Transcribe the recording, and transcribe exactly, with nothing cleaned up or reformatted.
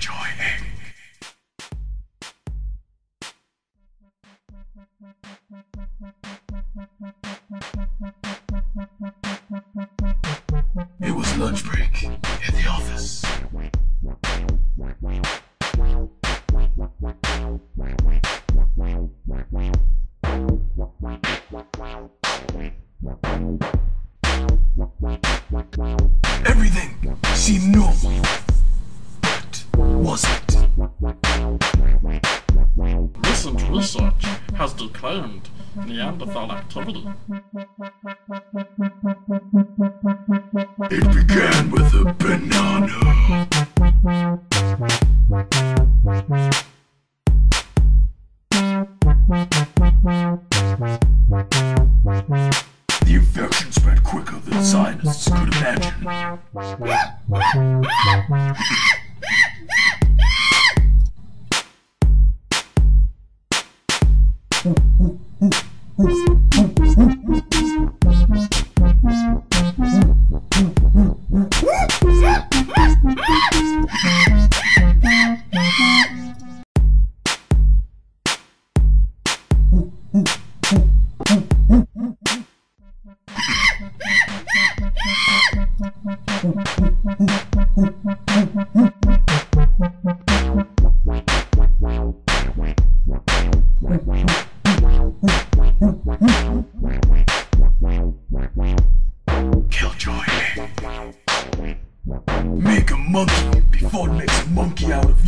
Killjoy Incorporated. It was lunch break at the office. Everything seemed normal, but was it? Recent research has declared Neanderthal activity. It began with a banana. The infection spread quicker than scientists could imagine. Killjoy. Make a monkey before it makes a monkey out of